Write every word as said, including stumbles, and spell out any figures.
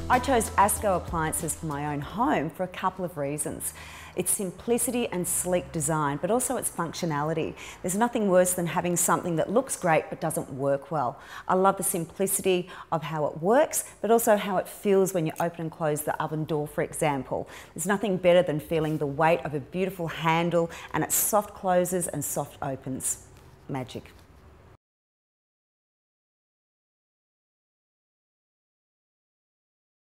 I chose ASKO Appliances for my own home for a couple of reasons. Its simplicity and sleek design, but also its functionality. There's nothing worse than having something that looks great but doesn't work well. I love the simplicity of how it works, but also how it feels when you open and close the oven door, for example. There's nothing better than feeling the weight of a beautiful handle and its soft closes and soft opens. Magic.